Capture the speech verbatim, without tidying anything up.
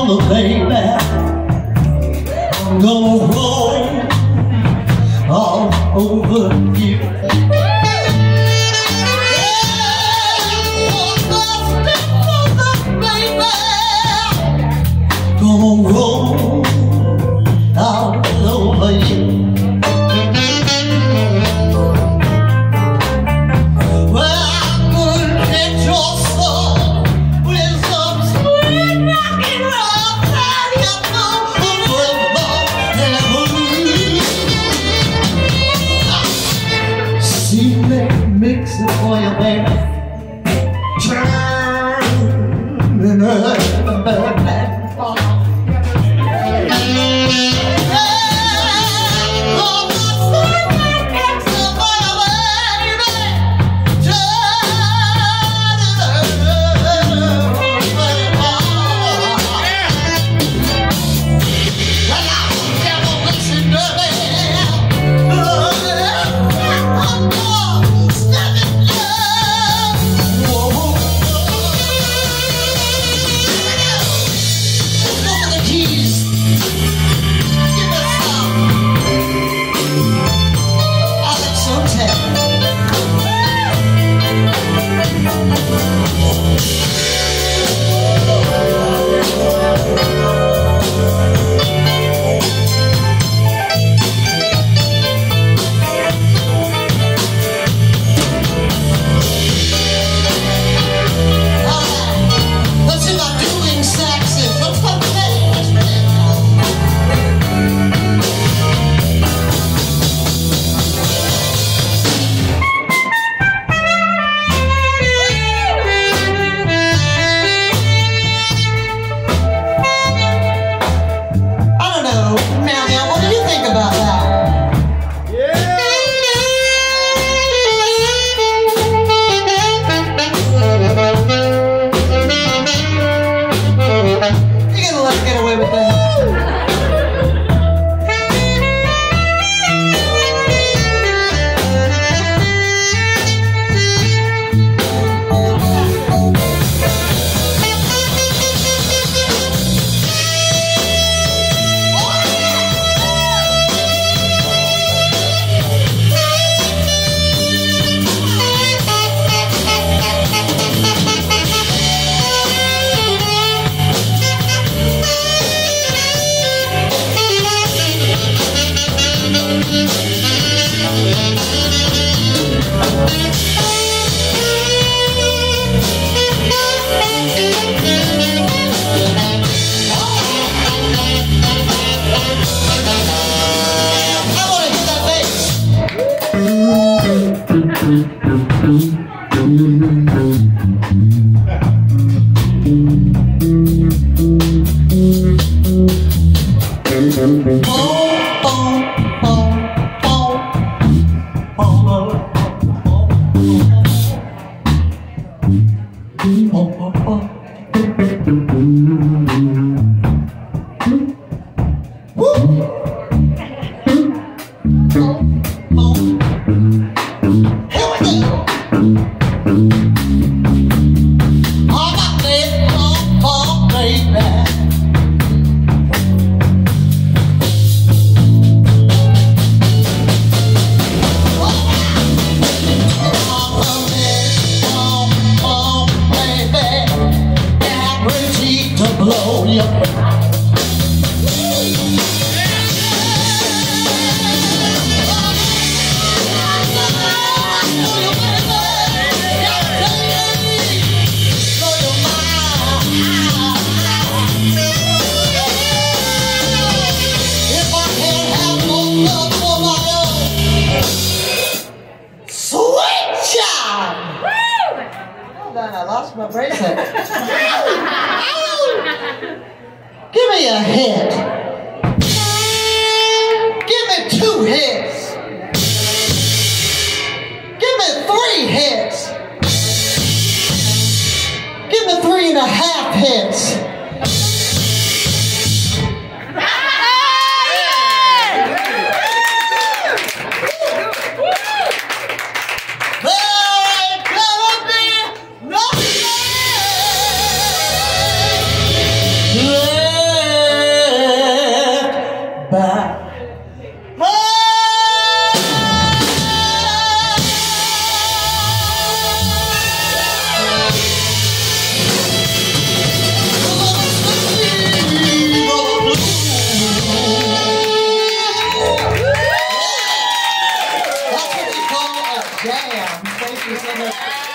summer, baby, I'm gonna roll all over you. Gonna roll all over you. Mix it for you, baby. Turning up and fall. I lost my bracelet. Give me a hit. Give me two hits. Give me three hits. Give me three and a half hits. Yeah. back. That's what we call a jam. Thank you so much.